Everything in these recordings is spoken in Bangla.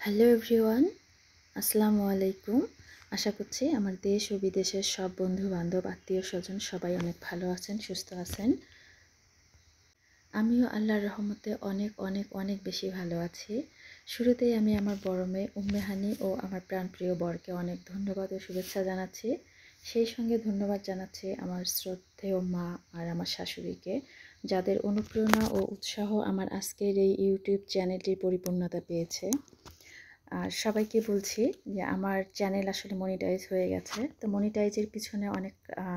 হ্যালো এভরিওয়ান, আসসালামু আলাইকুম। আশা করছি আমার দেশ ও বিদেশের সব বন্ধু বান্ধব আত্মীয় স্বজন সবাই অনেক ভালো আছেন, সুস্থ আছেন। আমিও আল্লাহর রহমতে অনেক অনেক অনেক বেশি ভালো আছি। শুরুতেই আমি আমার বড় মেয়ে উম্মে হানি ও আমার প্রাণপ্রিয় বরকে অনেক ধন্যবাদ ও শুভেচ্ছা জানাচ্ছি। সেই সঙ্গে ধন্যবাদ জানাচ্ছি আমার শ্রদ্ধেয় মা আর আমার শাশুড়িকে, যাদের অনুপ্রেরণা ও উৎসাহ আমার আজকের এই ইউটিউব চ্যানেলটির পরিপূর্ণতা পেয়েছে। আর সবাইকে বলছি যে আমার চ্যানেল আসলে মনিটাইজ হয়ে গেছে। তো মনিটাইজের পিছনে অনেক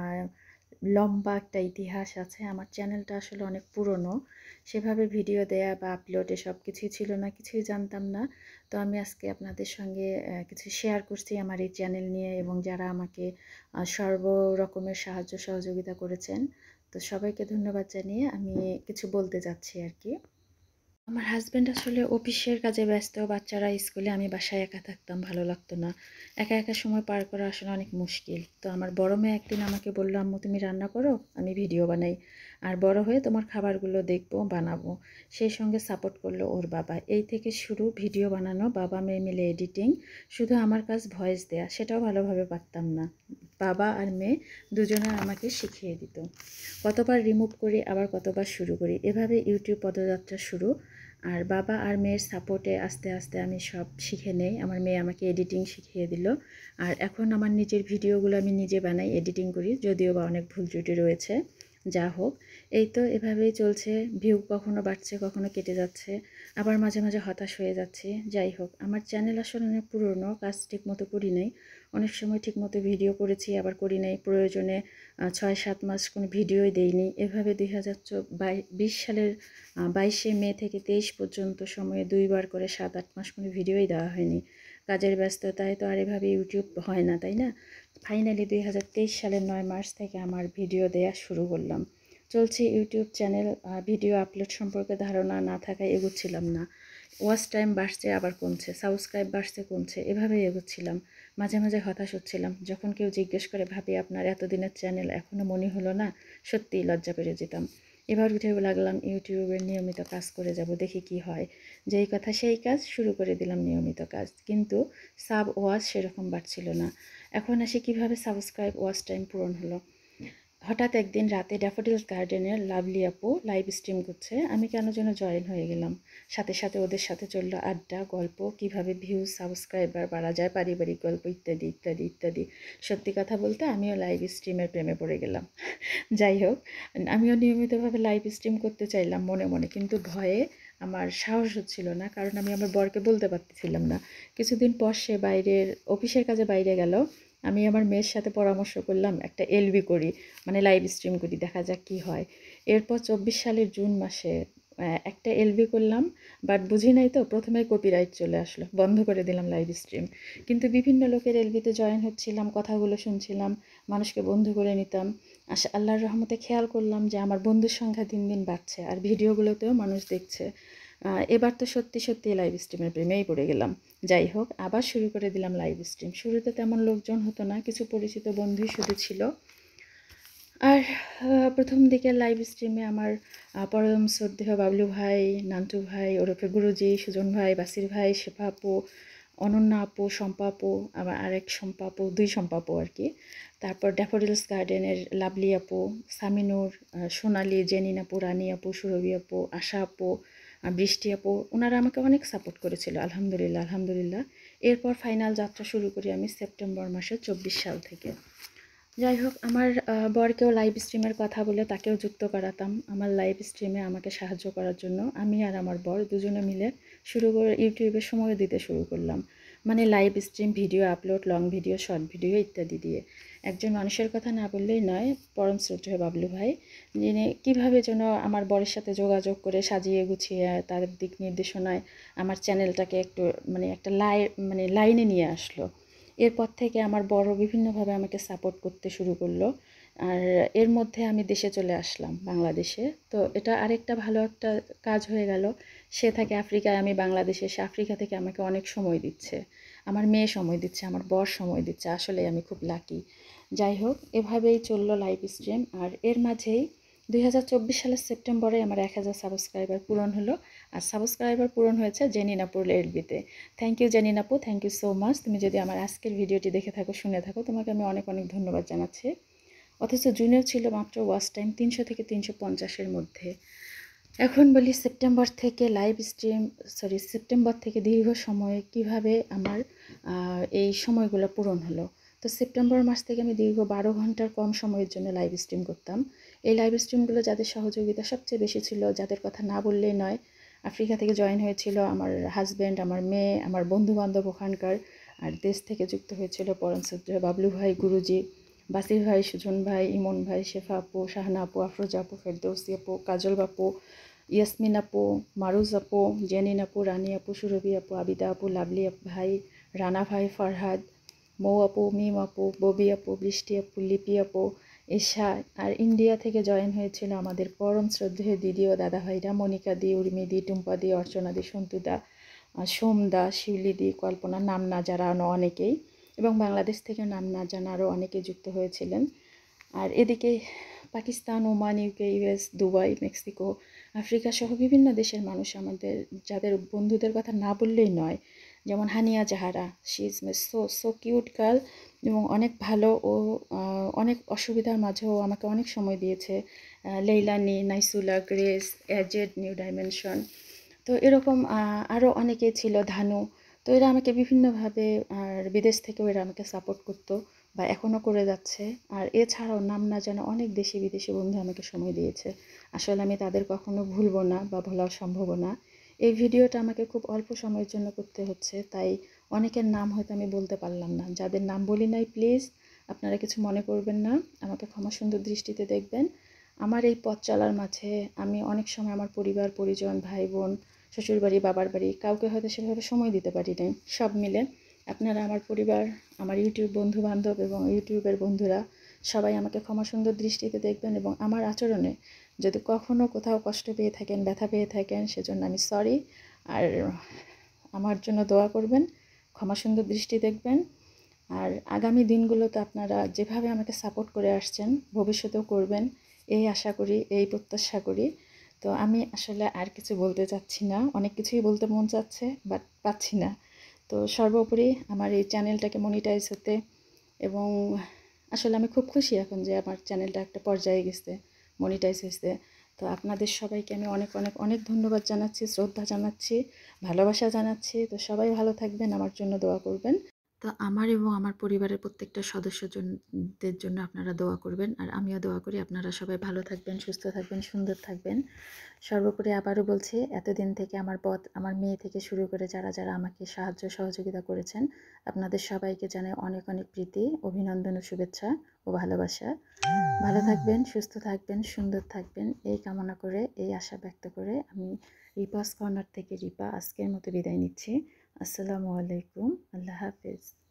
লম্বা একটা ইতিহাস আছে। আমার চ্যানেলটা আসলে অনেক পুরনো, সেভাবে ভিডিও দেয়া বা আপলোড এসব কিছুই ছিল না, কিছুই জানতাম না। তো আমি আজকে আপনাদের সঙ্গে কিছু শেয়ার করছি আমার এই চ্যানেল নিয়ে, এবং যারা আমাকে সর্ব রকমের সাহায্য সহযোগিতা করেছেন। তো সবাইকে ধন্যবাদ জানিয়ে আমি কিছু বলতে যাচ্ছি আর কি। আমার হাজব্যান্ড আসলে অফিসের কাজে ব্যস্ত, বাচ্চারা স্কুলে, আমি বাসায় একা থাকতাম, ভালো লাগতো না। একা একা সময় পার করা আসলে অনেক মুশকিল। তো আমার বড় মেয়ে একদিন আমাকে বললো, আম্মু তুমি রান্না করো, আমি ভিডিও বানাই, আর বড় হয়ে তোমার খাবারগুলো দেখবো, বানাবো। সেই সঙ্গে সাপোর্ট করলো ওর বাবা। এই থেকে শুরু ভিডিও বানানো, বাবা মেয়ে মিলে এডিটিং। শুধু আমার কাজ ভয়েস দেয়া, সেটাও ভালোভাবে পারতাম না। বাবা আর মেয়ে দুজনে আমাকে শিখিয়ে দিত। কতবার রিমুভ করি, আবার কতবার শুরু করি, এভাবে ইউটিউব পদযাত্রা শুরু। আর বাবা আর মেয়ের সাপোর্টে আস্তে আস্তে আমি সব শিখে নেই। আমার মেয়ে আমাকে এডিটিং শিখিয়ে দিল। আর এখন আমার নিজের ভিডিওগুলো আমি নিজে বানাই, এডিটিং করি, যদিও বা অনেক ভুল ত্রুটি রয়েছে। যা হোক, এই তো এভাবেই চলছে। ভিউ কখনো বাড়ছে, কখনো কেটে যাচ্ছে, আবার মাঝে মাঝে হতাশ হয়ে যাচ্ছি। যাই হোক, আমার চ্যানেল আসলে অনেক পুরনো, কাজ ঠিকমতো করি নাই। অনেক সময় ঠিকমতো ভিডিও করেছি, আবার করি নাই। প্রয়োজনে ৬-৭ মাস কোনো ভিডিওই দেইনি। এভাবে 2020 সালের 22শে মে থেকে 23 পর্যন্ত সময়ে 2বার করে 7-8 মাস কোনো ভিডিওই দেওয়া হয়নি। কাজের ব্যস্ততায় তো আর এভাবে ইউটিউব হয় না, তাই না? ফাইনালি 2023 সালের 9 মার্চ থেকে আমার ভিডিও দেয়া শুরু করলাম। চলছে ইউটিউব চ্যানেল। ভিডিও আপলোড সম্পর্কে ধারণা না থাকায় এগোচ্ছিলাম না। ওয়াচ টাইম বাড়ছে, আবার কমছে, সাবস্ক্রাইব বাড়ছে, কমছে, এভাবেই এগোচ্ছিলাম। মাঝে মাঝে হতাশ হচ্ছিলাম। যখন কেউ জিজ্ঞেস করে, ভাবি আপনার এতদিনের চ্যানেল এখনও মনে হলো না? সত্যিই লজ্জা পেয়ে যেতাম। এবার উঠে লাগলাম ইউটিউবের নিয়মিত কাজ করে যাব, দেখি কি হয়। যেই কথা সেই কাজ, শুরু করে দিলাম নিয়মিত কাজ। কিন্তু সাব ওয়াচ সেরকম বাড়ছিল না। এখন আসি কিভাবে সাবস্ক্রাইব ওয়াচ টাইম পূরণ হলো। হঠাৎ একদিন রাতে ড্যাফোডিলস গার্ডেনের লাভলি আপু লাইভ স্ট্রিম করছে, আমি কেন যেন জয়েন হয়ে গেলাম। সাথে সাথে ওদের সাথে চললো আড্ডা, গল্প, কিভাবে ভিউজ সাবস্ক্রাইবার বাড়া যায়, পারিবারিক গল্প, ইত্যাদি ইত্যাদি ইত্যাদি। সত্যি কথা বলতে আমিও লাইভ স্ট্রিমের প্রেমে পড়ে গেলাম। যাই হোক, আমিও নিয়মিতভাবে লাইভ স্ট্রিম করতে চাইলাম মনে মনে, কিন্তু ভয়ে আমার সাহস হচ্ছিল না, কারণ আমি আমার বরকে বলতে পারতেছিলাম না। কিছুদিন পর সে বাইরের অফিসের কাজে বাইরে গেল। আমি আমার মেয়ের সাথে পরামর্শ করলাম একটা এলবি করি, মানে লাইভ স্ট্রিম করি, দেখা যাক কি হয়। এরপর 24 সালের জুন মাসে একটা এলবি করলাম। বাট বুঝি নাই তো, প্রথমে কপিরাইট চলে আসলো, বন্ধ করে দিলাম লাইভ স্ট্রিম। কিন্তু বিভিন্ন লোকের এলবিতে জয়েন হচ্ছিলাম, কথাগুলো শুনছিলাম, মানুষকে বন্ধু করে নিতাম। আল্লাহর রহমতে খেয়াল করলাম যে আমার বন্ধুর সংখ্যা দিন দিন বাড়ছে, আর ভিডিওগুলোতেও মানুষ দেখছে। এবার তো সত্যি সত্যি লাইভ স্ট্রিমের প্রেমেই পড়ে গেলাম। যাই হোক, আবার শুরু করে দিলাম লাইভ স্ট্রিম। শুরুতে তেমন লোকজন হতো না, কিছু পরিচিত বন্ধুই শুধু ছিল। আর প্রথম দিকে লাইভ স্ট্রিমে আমার পরম শ্রদ্ধেয় বাবলু ভাই, নান্টু ভাই ওরফে গুরুজি, সুজন ভাই, বাসির ভাই, শেফা আপু, অনন্যা আপু, শম্পা আপু, আবার আরেক শম্পা আপু, 2 শম্পা আপু আর কি। তারপর ড্যাফোডিলস গার্ডেনের লাভলি আপু, সামিনুর, সোনালি, জেনিন আপু, রানী আপু, সুরভি আপু, আশা আপু, বৃষ্টি আপু, ওনারা আমাকে অনেক সাপোর্ট করেছিল। আলহামদুলিল্লাহ আলহামদুলিল্লাহ। এরপর ফাইনাল যাত্রা শুরু করি আমি সেপ্টেম্বর মাসে 24 সাল থেকে। যাই হোক, আমার বরকেও লাইভ স্ট্রিমের কথা বলে তাকেও যুক্ত করাতাম আমার লাইভ স্ট্রিমে আমাকে সাহায্য করার জন্য। আমি আর আমার বর দুজনে মিলে শুরু করে ইউটিউবে সময় দিতে শুরু করলাম, মানে live stream, video upload, long video, short video ইত্যাদি দিয়ে। একজন মানুষের কথা না বললেই নয়, পরম শ্রদ্ধেয় বাবলু ভাই, যিনি কীভাবে যেন আমার বরের সাথে যোগাযোগ করে সাজিয়ে গুছিয়ে তার দিক নির্দেশনায় আমার চ্যানেলটাকে একটু মানে একটা লাইনে নিয়ে আসলো। এরপর থেকে আমার বড় বিভিন্নভাবে আমাকে সাপোর্ট করতে শুরু করলো। আর এর মধ্যে আমি দেশে চলে আসলাম, বাংলাদেশে। তো এটা আরেকটা ভালো একটা কাজ হয়ে গেল। সে থাকে আফ্রিকায়, আমি বাংলাদেশে। সে আফ্রিকা থেকে আমাকে অনেক সময় দিচ্ছে, আমার মেয়ে সময় দিচ্ছে, আমার বর সময় দিচ্ছে। আসলে আমি খুব লাকি। যাই হোক, এভাবেই চললো লাইভ স্ট্রিম। আর এর মাঝেই 2024 সালের সেপ্টেম্বরে আমার 1000 সাবস্ক্রাইবার পূরণ হলো। আর সাবস্ক্রাইবার পূরণ হয়েছে জেনিনাপুর এলবিতে। থ্যাংক ইউ জেনিনাপু, থ্যাংক ইউ সো মাচ। তুমি যদি আমার আজকের ভিডিওটি দেখে থাকো, শুনে থাকো, তোমাকে আমি অনেক অনেক ধন্যবাদ জানাচ্ছি। অথচ জুনেও ছিল মাত্র ওয়াচ টাইম 300 থেকে 350-এর মধ্যে। এখন বলি সেপ্টেম্বর থেকে দীর্ঘ সময়ে কিভাবে আমার এই সময়গুলো পূরণ হলো। তো সেপ্টেম্বর মাস থেকে আমি দীর্ঘ 12 ঘন্টার কম সময়ের জন্য লাইভ স্ট্রিম করতাম। এই লাইভ স্ট্রিমগুলো যাদের সহযোগিতা সবচেয়ে বেশি ছিল, যাদের কথা না বললেই নয়, আফ্রিকা থেকে জয়েন হয়েছিল আমার হাজব্যান্ড, আমার মেয়ে, আমার বন্ধুবান্ধব ওখানকার। আর দেশ থেকে যুক্ত হয়েছিল পরম শ্রদ্ধেয় বাবলু ভাই, গুরুজি, বাসির ভাই, সুজন ভাই, ইমন ভাই, শেফা আপু, শাহানা আপু, আফরোজা আপু, ফেরদৌসি আপু, কাজল বাপু, ইয়াসমিন আপু, মারুজ আপু, জেনিন আপু, রানী আপু, সুরভি আপু, আবিদা আপু, লাভলি ভাই, রানা ভাই, ফারহাদ, মৌ আপু, মিম আপু, ববি আপু, বৃষ্টি আপু, লিপি আপু, এশা। আর ইন্ডিয়া থেকে জয়েন হয়েছিল আমাদের পরম শ্রদ্ধেয় দিদি ও দাদা ভাইরা, মনিকা দি, উর্মি দি, টুম্পা দি, অর্চনা দি, সন্তু দা, সোম দা, শিউলি দি, কল্পনা, নাম না যারা অনেকেই, এবং বাংলাদেশ থেকে নাম না জানা আরও অনেকে যুক্ত হয়েছিলেন। আর এদিকে Pakistan, Oman, UK, US, Dubai, Mexico, Africa সহ বিভিন্ন দেশের মানুষ আমাদের, যাদের বন্ধুদের কথা না বললেই নয়, যেমন Hania Zahara, she is so so cute girl, এবং অনেক ভালো ও অনেক অসুবিধার মাঝেও আমাকে অনেক সময় দিয়েছে। লেইলানি, নাইসুলা, গ্রেস, এজেড, নিউ ডাইমেনশন, তো এরকম আরও অনেকেই ছিল, ধানু। তো এরা আমাকে বিভিন্নভাবে, আর বিদেশ থেকেও এরা আমাকে সাপোর্ট করতো বা এখনও করে যাচ্ছে। আর এছাড়াও নাম না জানা অনেক দেশি বিদেশি বন্ধু আমাকে সময় দিয়েছে। আসলে আমি তাদের কখনো ভুলবো না বা ভোলাও সম্ভব না। এই ভিডিওটা আমাকে খুব অল্প সময়ের জন্য করতে হচ্ছে, তাই অনেকের নাম হয়তো আমি বলতে পারলাম না। যাদের নাম বলি নাই, প্লিজ আপনারা কিছু মনে করবেন না, আমাকে ক্ষমা সুন্দর দৃষ্টিতে দেখবেন। আমার এই পথ চলার মাঝে আমি অনেক সময় আমার পরিবার পরিজন, ভাই বোন, শ্বশুরবাড়ি, বাবার বাড়ি, কাউকে হয়তো সেভাবে সময় দিতে পারি নাই। সব মিলে আপনারা আমার পরিবার, আমার ইউটিউব বন্ধু বান্ধব এবং ইউটিউবের বন্ধুরা সবাই আমাকে ক্ষমা সুন্দর দৃষ্টিতে দেখবেন, এবং আমার আচরণে যদি কখনও কোথাও কষ্ট পেয়ে থাকেন, ব্যথা পেয়ে থাকেন, সেজন্য আমি সরি। আর আমার জন্য দোয়া করবেন, ক্ষমা সুন্দর দৃষ্টি দেখবেন। আর আগামী দিনগুলোতে আপনারা যেভাবে আমাকে সাপোর্ট করে আসছেন, ভবিষ্যতেও করবেন এই আশা করি, এই প্রত্যাশা করি। তো আমি আসলে আর কিছু বলতে চাচ্ছি না, অনেক কিছুই বলতে মন চাচ্ছে বাট পাচ্ছি না। তো সর্বোপরি আমার এই চ্যানেলটাকে মনিটাইজ হতে, এবং আসলে আমি খুব খুশি এখন যে আমার চ্যানেলটা একটা পর্যায়ে গেছে, মনিটাইজ হয়েছে। তো আপনাদের সবাইকে আমি অনেক অনেক অনেক ধন্যবাদ জানাচ্ছি, শ্রদ্ধা জানাচ্ছি, ভালোবাসা জানাচ্ছি। তো সবাই ভালো থাকবেন, আমার জন্য দোয়া করবেন। তো আমার এবং আমার পরিবারের প্রত্যেকটা সদস্যদের জন্য আপনারা দোয়া করবেন, আর আমিও দোয়া করি আপনারা সবাই ভালো থাকবেন, সুস্থ থাকবেন, সুন্দর থাকবেন। সর্বোপরি আবারও বলছি, এতদিন থেকে আমার পথ, আমার মেয়ে থেকে শুরু করে যারা যারা আমাকে সাহায্য সহযোগিতা করেছেন, আপনাদের সবাইকে জানাই অনেক অনেক প্রীতি, অভিনন্দন ও শুভেচ্ছা ও ভালোবাসা। ভালো থাকবেন, সুস্থ থাকবেন, সুন্দর থাকবেন, এই কামনা করে, এই আশা ব্যক্ত করে আমি রিপাস কর্নার থেকে রিপা আজকের মতো বিদায় নিচ্ছি। আসসালামু আলাইকুম, আল্লাহ হাফেজ।